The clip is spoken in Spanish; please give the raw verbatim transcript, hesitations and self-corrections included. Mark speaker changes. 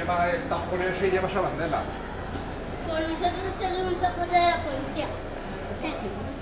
Speaker 1: lleva el tamponero y lleva esa bandera.
Speaker 2: Por nosotros somos un soporte de la policía.